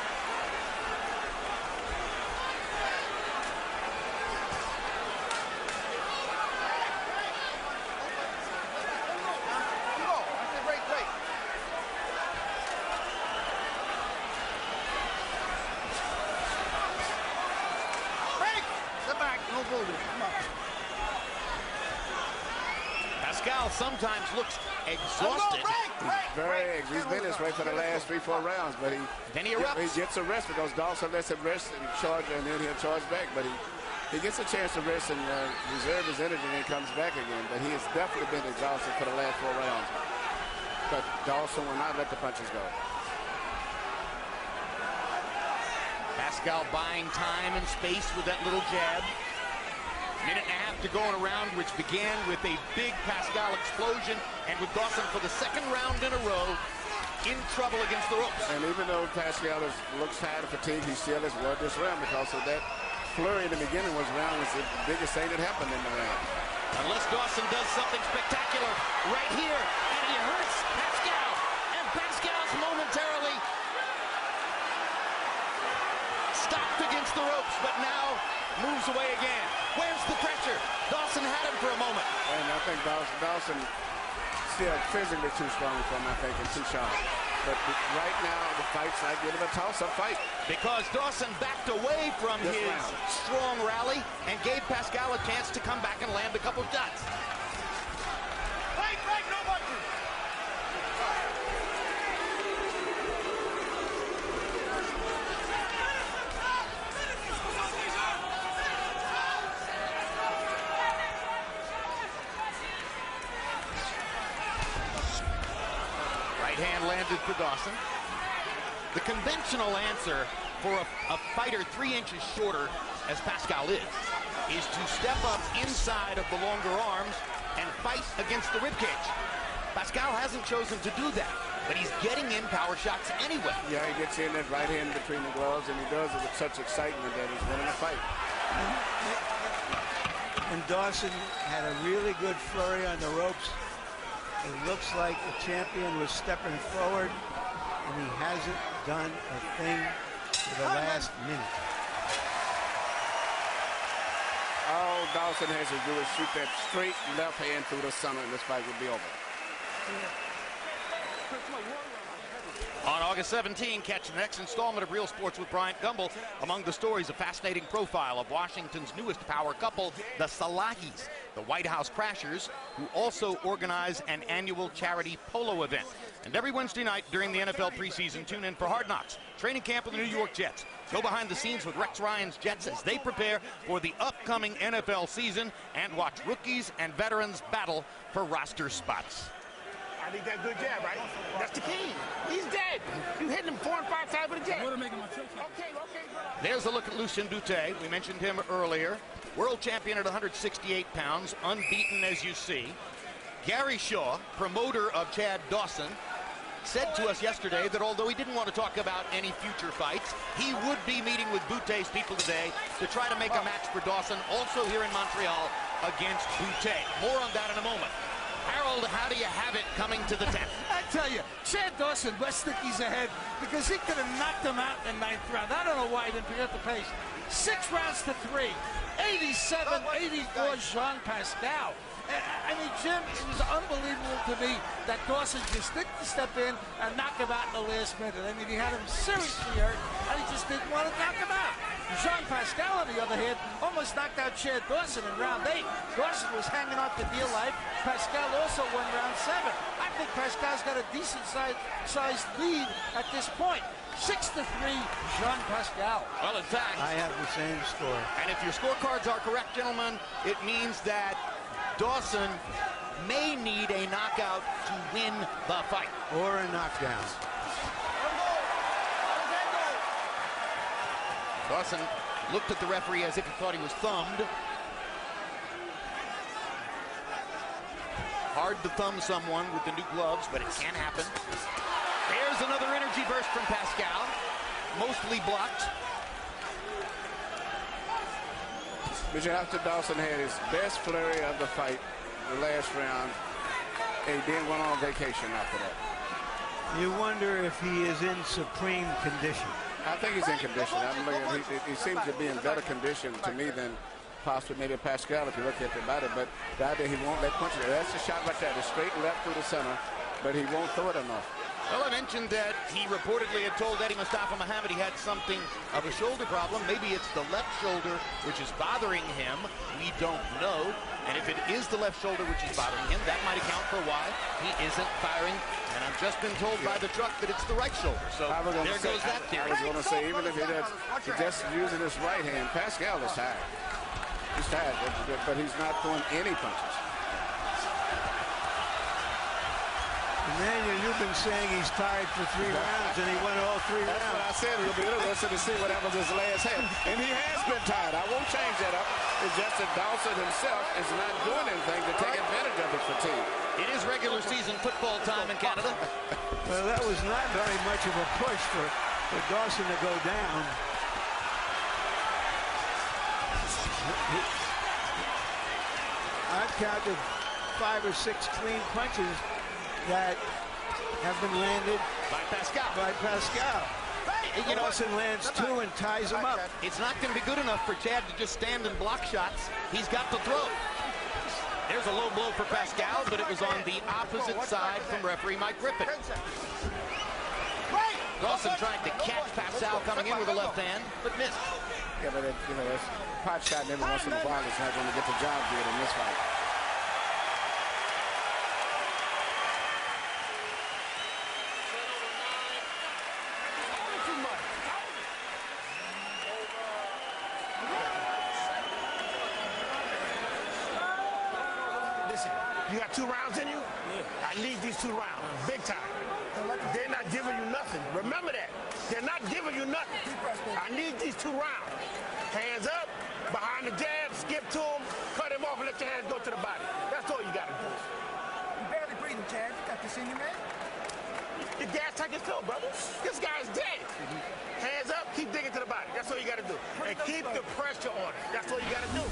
Speaker 1: Pascal sometimes looks exhausted.
Speaker 5: He's very, he's been this way for the last three, four rounds, but he
Speaker 1: then he erupts.
Speaker 5: He gets a rest because Dawson lets him rest and charge, and then he'll charge back. But he, he gets a chance to rest and uh, reserve his energy, and he comes back again. But he has definitely been exhausted for the last four rounds. But Dawson will not let the punches go.
Speaker 1: Pascal buying time and space with that little jab. Minute and a half to go in a round, which began with a big Pascal explosion, and with Dawson for the second round in a row in trouble against the ropes.
Speaker 5: And even though Pascal is, looks tired and fatigued, he still has won this round because of that flurry in the beginning was round was the biggest thing that happened in the round.
Speaker 1: Unless Dawson does something spectacular right here, and he hurts Pascal, and Pascal's momentarily stopped against the ropes, but now moves away again. Where's the pressure? Dawson had him for a moment.
Speaker 5: And I think Dawson, Dawson still physically too strong for him, I think, and too sharp. But right now, the fight's like getting a toss-up fight.
Speaker 1: Because Dawson backed away from
Speaker 5: This
Speaker 1: his
Speaker 5: round.
Speaker 1: strong rally and gave Pascal a chance to come back and land a couple shots.
Speaker 3: Break, break, no punches.
Speaker 1: Right hand landed for Dawson. The conventional answer for a, a fighter three inches shorter, as Pascal is, is to step up inside of the longer arms and fight against the ribcage. Pascal hasn't chosen to do that, but he's getting in power shots anyway.
Speaker 5: Yeah, he gets in that right hand between the gloves, and he does it with such excitement that he's winning a fight.
Speaker 4: And Dawson had a really good flurry on the ropes. It looks like the champion was stepping forward, and he hasn't done a thing for the last minute.
Speaker 5: All Dawson has to do is shoot that straight left hand through the center, and this fight would be over.
Speaker 1: On August seventeenth, catch the next installment of Real Sports with Bryant Gumbel. Among the stories, a fascinating profile of Washington's newest power couple, the Salahis, the White House Crashers, who also organize an annual charity polo event. And every Wednesday night during the N F L preseason, tune in for Hard Knocks, training camp of the New York Jets. Go behind the scenes with Rex Ryan's Jets as they prepare for the upcoming N F L season and watch rookies and veterans battle for roster spots.
Speaker 8: I need that good jab, right? That's the key. He's dead. You hitting him four and five times with a jab. Okay, okay.
Speaker 1: There's a look at Lucien Boutte. We mentioned him earlier. World champion at one hundred sixty-eight pounds, unbeaten as you see. Gary Shaw, promoter of Chad Dawson, said to us yesterday that although he didn't want to talk about any future fights, he would be meeting with Boutte's people today to try to make a match for Dawson, also here in Montreal against Boutte. More on that in a moment. Harold, how do you have it coming to the tenth?
Speaker 9: I tell you, Chad Dawson must think he's ahead because he could have knocked him out in the ninth round. I don't know why he didn't pick up the pace. Six rounds to three. eighty-seven eighty-four Jean Pascal. I mean, Jim, it was unbelievable to me that Dawson just didn't step in and knock him out in the last minute. I mean, he had him seriously hurt, and he just didn't want to knock him out. Jean Pascal, on the other hand, almost knocked out Chad Dawson in round eight. Dawson was hanging on for dear life. Pascal also won round seven. I think Pascal's got a decent-sized lead at this point. Six to three, Jean Pascal.
Speaker 1: Well, in fact,
Speaker 4: I have the same score.
Speaker 1: And if your scorecards are correct, gentlemen, it means that Dawson may need a knockout to win the fight.
Speaker 4: Or a knockdown.
Speaker 1: Dawson looked at the referee as if he thought he was thumbed. Hard to thumb someone with the new gloves, but it can happen. There's another energy burst from Pascal, mostly blocked.
Speaker 5: Mister After Dawson had his best flurry of the fight the last round, and he then went on vacation after that.
Speaker 4: You wonder if he is in supreme condition.
Speaker 5: I think he's in condition. I'm looking, he, he seems to be in better condition to me than possibly maybe Pascal if you look at the body, but the idea he won't let punch it. That's a shot like that, a straight left through the center, but he won't throw it enough.
Speaker 1: Well, I mentioned that he reportedly had told Eddie Mustafa Muhammad he had something of a shoulder problem. Maybe it's the left shoulder which is bothering him. We don't know. And if it is the left shoulder which is bothering him, that might account for why he isn't firing. And I've just been told by the truck that it's the right shoulder. So there
Speaker 5: say,
Speaker 1: goes that theory.
Speaker 5: I was going to say, even if he does, he's just using his right hand, Pascal is tired. He's tired, but he's not throwing any punches.
Speaker 4: Emmanuel, you've been saying he's tired for three rounds, and he won all three
Speaker 5: That's
Speaker 4: rounds.
Speaker 5: what I said. It'll be interesting to see what happens this last half. And he has been tired. I won't change that up. It's just that Dawson himself is not doing anything to take advantage of his fatigue.
Speaker 1: It is regular season football time in Canada.
Speaker 4: Well, that was not very much of a push for, for Dawson to go down. I've counted five or six clean punches that have been landed
Speaker 1: by Pascal.
Speaker 4: By Pascal.
Speaker 1: You know,
Speaker 4: Dawson lands two and ties him up.
Speaker 1: It's not going to be good enough for Chad to just stand and block shots. He's got to throw. There's a low blow for Pascal, but it was on the opposite side from referee Mike Griffin. Dawson trying to catch Pascal coming in with a left hand, but missed.
Speaker 5: Yeah, but it, you know, that's pot shot every once in a while is not going to get the job did in this fight.
Speaker 8: Listen, You got two rounds in you? Yeah. I need these two rounds, big time. They're not giving you nothing. Remember that. They're not giving you nothing. I need these two rounds. Hands up, behind the jab, skip to him, cut him off, and let your hands go to the body. That's all you got to do.
Speaker 10: You barely breathing, Chad. You got this in you, man.
Speaker 8: Your gas tank is filled, brother. This guy's dead. Hands up, keep digging to the body. That's all you got to do. And keep the pressure on it. That's all you got to do.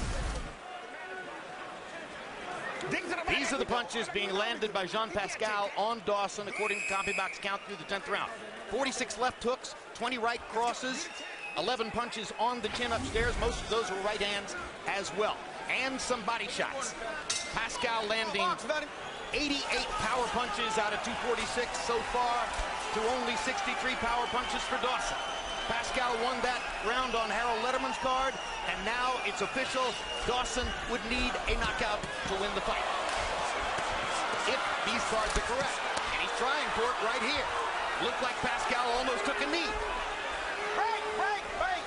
Speaker 1: These are the punches being landed by Jean Pascal on Dawson, according to CompuBox count through the tenth round. forty-six left hooks, twenty right crosses, eleven punches on the chin upstairs. Most of those were right hands as well. And some body shots. Pascal landing eighty-eight power punches out of two forty-six so far to only sixty-three power punches for Dawson. Pascal won that round on Harold Letterman's card, and now it's official. Dawson would need a knockout to win the fight. If these cards are correct, and he's trying for it right here. Looked like Pascal almost took a knee.
Speaker 3: Break, break, break.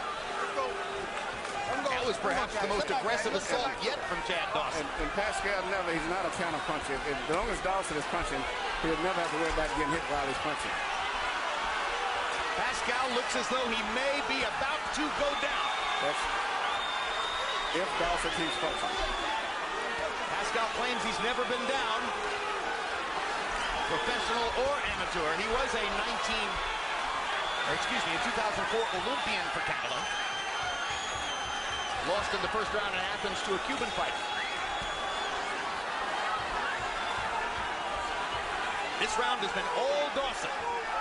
Speaker 1: That was perhaps the most aggressive assault yet from Chad Dawson.
Speaker 5: And, and Pascal never, he's not a counter puncher. If, as long as Dawson is punching, he'll never have to worry about getting hit while he's punching.
Speaker 1: Pascal looks as though he may be about to go down.
Speaker 5: That's if Dawson keeps punching.
Speaker 1: Pascal claims he's never been down, professional or amateur. He was a nineteen, or excuse me, a two thousand four Olympian for Canada. Lost in the first round in Athens to a Cuban fighter. This round has been all Dawson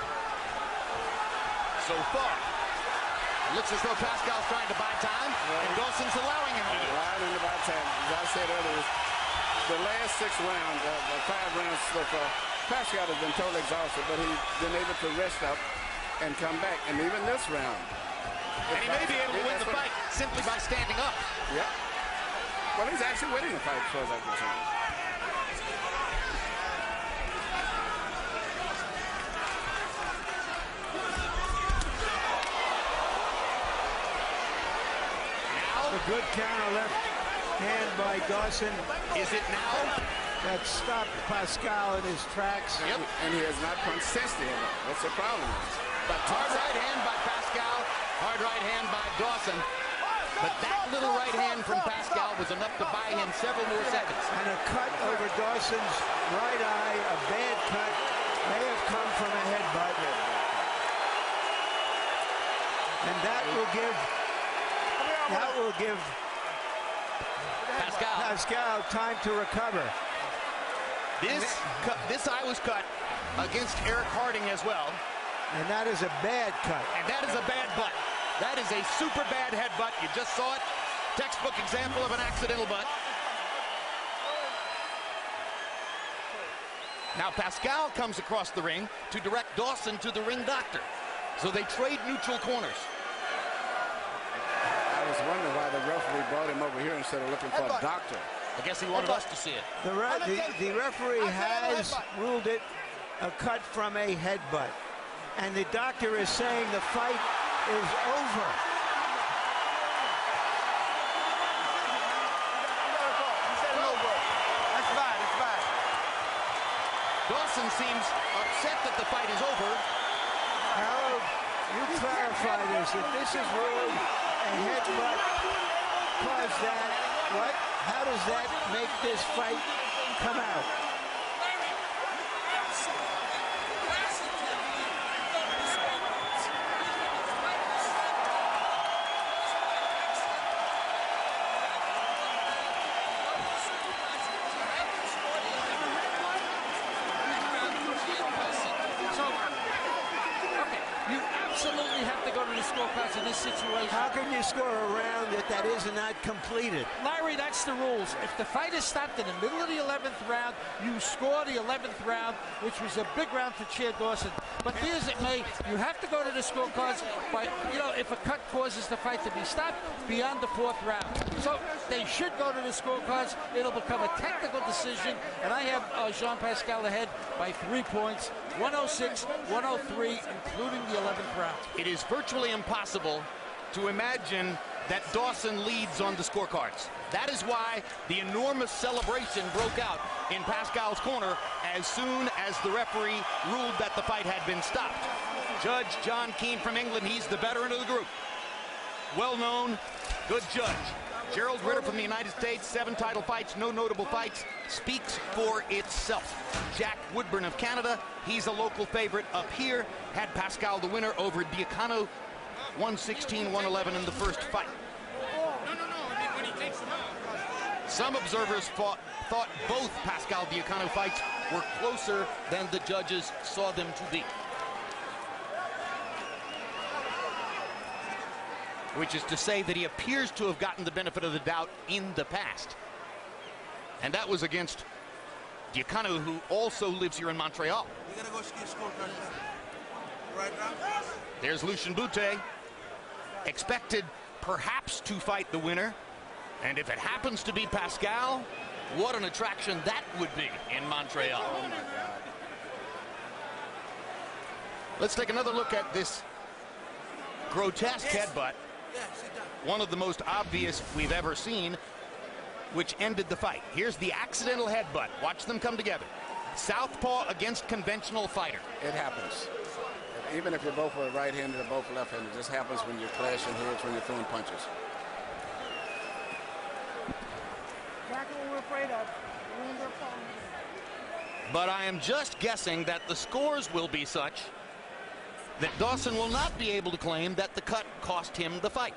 Speaker 1: so far. It looks as though Pascal's trying to buy time, yeah, and Dawson's allowing him to do it.
Speaker 5: Allowing him to buy time. As I said earlier, the last six rounds, uh, the five rounds so far, Pascal has been totally exhausted, but he's been able to rest up and come back. And even this round,
Speaker 1: and he may be able to win the fight simply by standing up.
Speaker 5: Yeah. Well, he's actually winning the fight as far as I'm concerned.
Speaker 4: A good counter left hand by Dawson.
Speaker 1: Is it now?
Speaker 4: That stopped Pascal in his tracks.
Speaker 1: Yep.
Speaker 5: And he has not punched since the end. That's the problem.
Speaker 1: But hard right hand by Pascal, hard right hand by Dawson. But that little right hand from Pascal was enough to buy him several more seconds.
Speaker 4: And a cut over Dawson's right eye, a bad cut, may have come from a headbutt. And that will give that will give
Speaker 1: Pascal,
Speaker 4: Pascal time to recover.
Speaker 1: This cut, this eye was cut against Eric Harding as well.
Speaker 4: And that is a bad cut.
Speaker 1: And that is a bad butt. That is a super bad headbutt. You just saw it. Textbook example of an accidental butt. Now Pascal comes across the ring to direct Dawson to the ring doctor. So they trade neutral corners.
Speaker 5: I was wondering why the referee brought him over here instead of looking for a doctor.
Speaker 1: I guess he wanted us to see it.
Speaker 4: The, re the, the referee has ruled it a cut from a headbutt. And the doctor is saying the fight is over.
Speaker 3: That's bad, it's bad.
Speaker 1: Dawson seems upset that the fight is over.
Speaker 4: Harold, you clarify this. If this is ruled a headbutt caused that, what? How does that make this fight come out?
Speaker 9: In this situation.
Speaker 4: How can you score a round that that is not completed?
Speaker 9: Larry, that's the rules. If the fight is stopped in the middle of the eleventh round, you score the eleventh round, which was a big round for Chad Dawson. But be as it may, you have to go to the scorecards. But, you know, if a cut causes the fight to be stopped beyond the fourth round. So they should go to the scorecards. It'll become a technical decision. And I have uh, Jean Pascal ahead by three points, one oh six, one oh three, including the eleventh round.
Speaker 1: It is virtually impossible to imagine that Dawson leads on the scorecards. That is why the enormous celebration broke out in Pascal's corner as soon as the referee ruled that the fight had been stopped. Judge John Keane from England, he's the veteran of the group. Well-known, good judge. Gerald Ritter from the United States, seven title fights, no notable fights, speaks for itself. Jack Woodburn of Canada, he's a local favorite up here, had Pascal the winner over Diacono, one sixteen, one eleven in the first fight.
Speaker 7: No, no, no. I mean, when he takes them out.
Speaker 1: Some observers fought, thought both Pascal Diacono fights were closer than the judges saw them to be. Which is to say that he appears to have gotten the benefit of the doubt in the past. And that was against Diacono, who also lives here in Montreal.
Speaker 3: You gotta go ski scorecard. Right now.
Speaker 1: There's Lucian Bute, expected perhaps to fight the winner. And if it happens to be Pascal, what an attraction that would be in Montreal.
Speaker 5: Oh, my God.
Speaker 1: Let's take another look at this grotesque headbutt. One of the most obvious we've ever seen, which ended the fight. Here's the accidental headbutt. Watch them come together. Southpaw against conventional fighter.
Speaker 5: It happens. Even if you're both right-handed or both left-handed, it just happens when you're clashing heads, when you're throwing punches.
Speaker 10: Exactly what we're afraid of. We're in their phone.
Speaker 1: But I am just guessing that the scores will be such that Dawson will not be able to claim that the cut cost him the fight.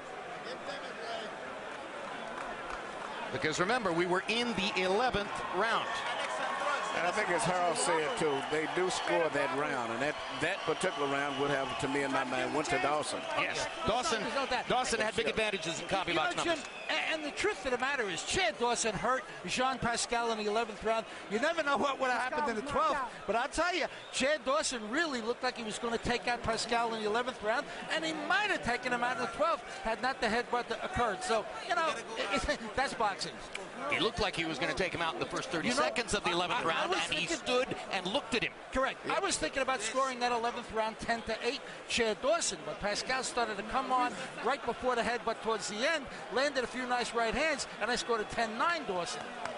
Speaker 1: Because remember, we were in the eleventh round.
Speaker 5: And I think as Harold said too, they do score that round, and that that particular round would have, to me in my mind, went to Dawson.
Speaker 1: Yes, Dawson. Dawson had big advantages in copy box
Speaker 9: Jim,
Speaker 1: numbers.
Speaker 9: and the truth of the matter is, Chad Dawson hurt Jean Pascal in the eleventh round. You never know what would have happened in the twelfth. But I'll tell you, Chad Dawson really looked like he was going to take out Pascal in the eleventh round, and he might have taken him out in the twelfth had not the headbutt occurred. So, you know, it, it, that's boxing.
Speaker 1: He looked like he was going to take him out in the first thirty
Speaker 9: You know,
Speaker 1: seconds of the eleventh
Speaker 9: I- I
Speaker 1: round,
Speaker 9: was
Speaker 1: and he
Speaker 9: thinking-
Speaker 1: stood and looked at him.
Speaker 9: Correct. I was thinking about scoring that eleventh round ten to eight, Chad Dawson, but Pascal started to come on right before the headbutt towards the end, landed a few nice right hands, and I scored a ten nine Dawson.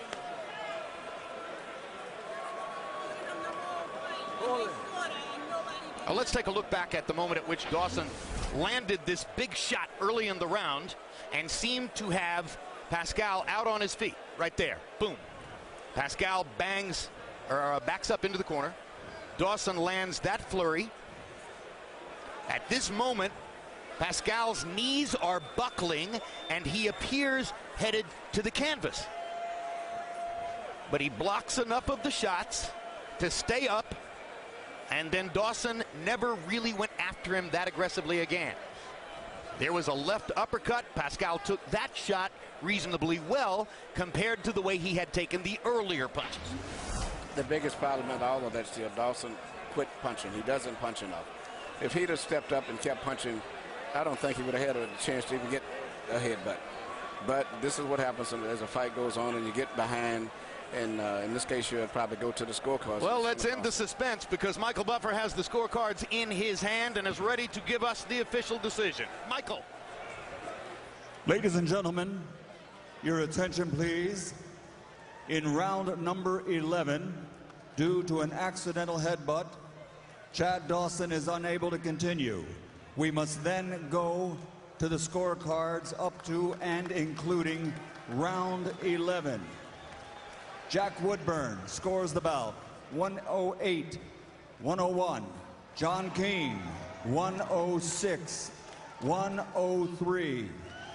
Speaker 1: Now let's take a look back at the moment at which Dawson landed this big shot early in the round and seemed to have Pascal out on his feet. Right there. Boom. Pascal bangs or uh, backs up into the corner. Dawson lands that flurry. At this moment, Pascal's knees are buckling and he appears headed to the canvas. But he blocks enough of the shots to stay up, and then Dawson never really went after him that aggressively again. There was a left uppercut. Pascal took that shot reasonably well compared to the way he had taken the earlier punches.
Speaker 5: The biggest problem in all of that still, Dawson quit punching. He doesn't punch enough. If he'd have stepped up and kept punching, I don't think he would have had a chance to even get a headbutt. But this is what happens as a fight goes on and you get behind. And uh, in this case, you'll probably go to the scorecards.
Speaker 1: Well, let's end the suspense because Michael Buffer has the scorecards in his hand and is ready to give us the official decision. Michael.
Speaker 2: Ladies and gentlemen, your attention, please. In round number eleven, due to an accidental headbutt, Chad Dawson is unable to continue. We must then go to the scorecards up to and including round eleven. Jack Woodburn scores the bout, one oh eight, one oh one. John Keane, one oh six, one oh three.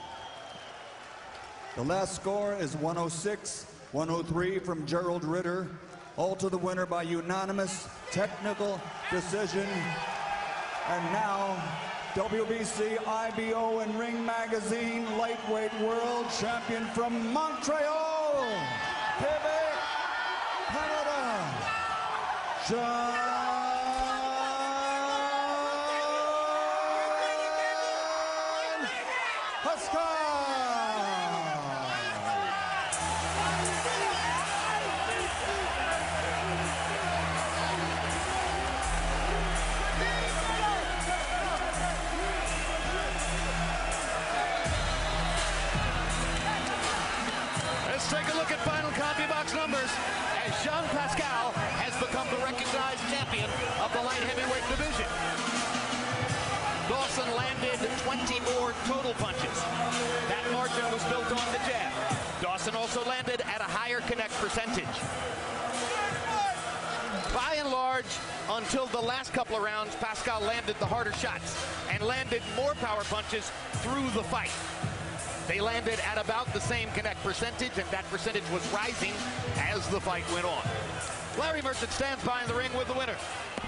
Speaker 2: The last score is one oh six, one oh three from Gerald Ritter. All to the winner by unanimous technical decision. And now, W B C, I B O, and Ring Magazine lightweight world champion from Montreal, Quebec, Canada, John Pascal.
Speaker 1: Let's take a look at final CompuBox numbers as Jean Pascal has become the recognized champion of the light heavyweight division. Dawson landed twenty-four total punches. That margin was built on the jab. Dawson also landed at a higher connect percentage. By and large, until the last couple of rounds, Pascal landed the harder shots and landed more power punches through the fight. They landed at about the same connect percentage, and that percentage was rising as the fight went on. Larry Merchant stands by in the ring with the winner.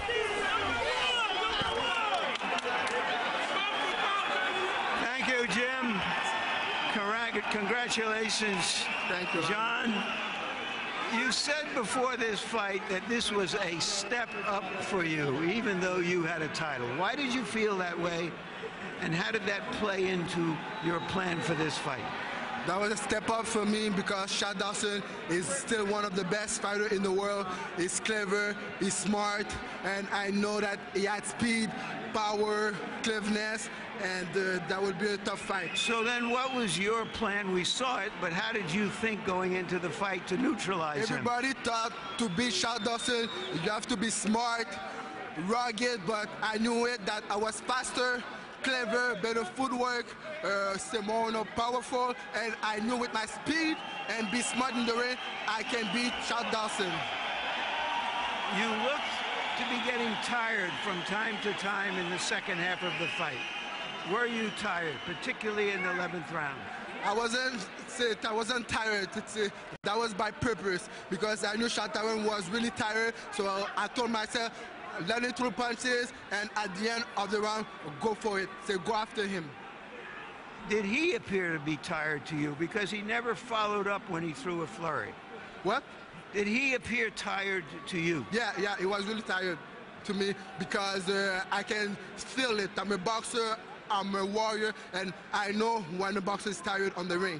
Speaker 4: Thank you, Jim. Congratulations, Thank you, John. You said before this fight that this was a step up for you, even though you had a title. Why did you feel that way, and how did that play into your plan for this fight?
Speaker 11: That was a step up for me because Shad Dawson is still one of the best fighters in the world. He's clever, he's smart, and I know that he had speed, power, cleverness, and uh, that would be a tough fight.
Speaker 4: So then what was your plan? We saw it, but how did you think going into the fight to neutralize
Speaker 11: Everybody
Speaker 4: him?
Speaker 11: Everybody thought to beat Shad Dawson, you have to be smart, rugged, but I knew it that I was faster, clever, better footwork, uh, more you know, powerful, and I knew with my speed and be smart in the ring, I can beat Shad Dawson.
Speaker 4: You looked to be getting tired from time to time in the second half of the fight. Were you tired, particularly in the eleventh round?
Speaker 11: I wasn't it, I wasn't tired. It's, uh, that was by purpose because I knew Shad Dawson was really tired, so I told myself, let it through punches, and at the end of the round, go for it. So go after him.
Speaker 4: Did he appear to be tired to you? Because he never followed up when he threw a flurry.
Speaker 11: What?
Speaker 4: Did he appear tired to you?
Speaker 11: Yeah, yeah, he was really tired to me because uh, I can feel it. I'm a boxer, I'm a warrior, and I know when a boxer is tired on the ring.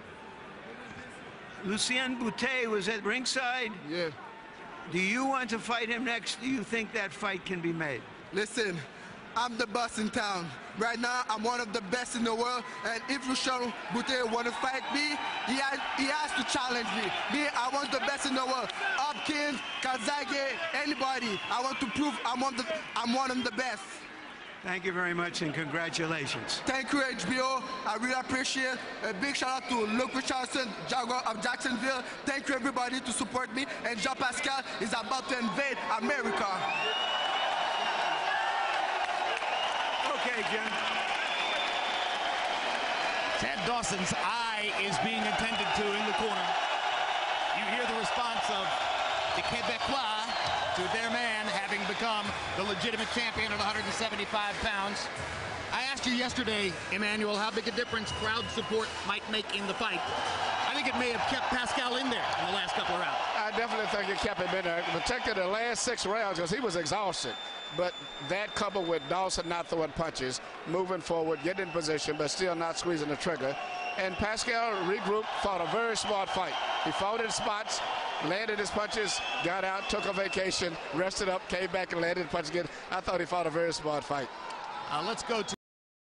Speaker 4: Lucien Boutet was at ringside?
Speaker 11: Yeah.
Speaker 4: Do you want to fight him next? Do you think that fight can be made?
Speaker 11: Listen, I'm the boss in town. Right now, I'm one of the best in the world, and if Lucien Boutet want to fight me, he has, he has to challenge me. Me, I want the best in the world. Hopkins, Calzaghe, anybody. I want to prove I'm one, the, I'm one of the best.
Speaker 4: Thank you very much, and congratulations.
Speaker 11: Thank you, H B O. I really appreciate it. A big shout out to Luke Richardson, Jaguar of Jacksonville. Thank you, everybody, to support me. And Jean Pascal is about to invade America.
Speaker 4: Okay, Jim.
Speaker 1: Shad Dawson's eye is being attended to in the corner. You hear the response of the Quebecois to their man having become the legitimate champion at one hundred seventy-five pounds. I asked you yesterday, Emmanuel, how big a difference crowd support might make in the fight. I think it may have kept Pascal in there in the last couple of rounds.
Speaker 5: I definitely think it kept him in there. Protected the last six rounds because he was exhausted. But that coupled with Dawson not throwing punches, moving forward, getting in position, but still not squeezing the trigger. And Pascal regrouped, fought a very smart fight. He fought in spots, landed his punches, got out, took a vacation, rested up, came back and landed punches again. I thought he fought a very smart fight.
Speaker 1: Uh, let's go to